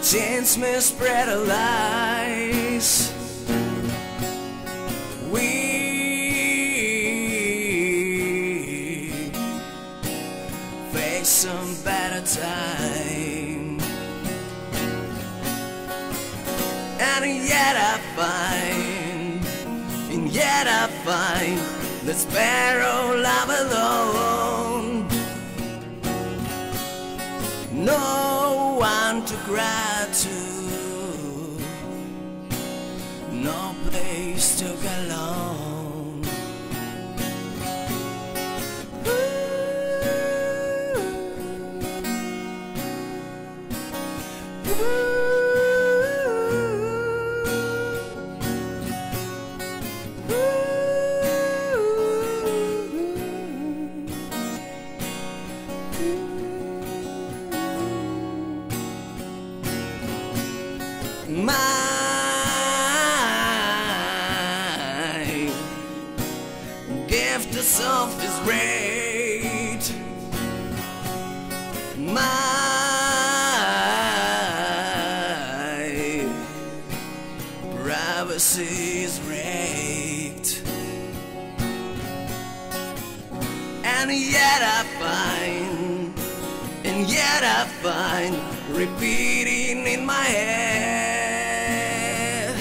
Chains may spread our lies. We face some better time, and yet I find that sparrow love alone. No one to cry to, no place to go alone. My gift of self is great. My privacy is raked, and yet I find repeating in my head,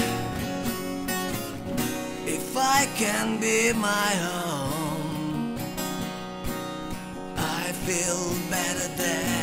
if I can be my own, I feel better then.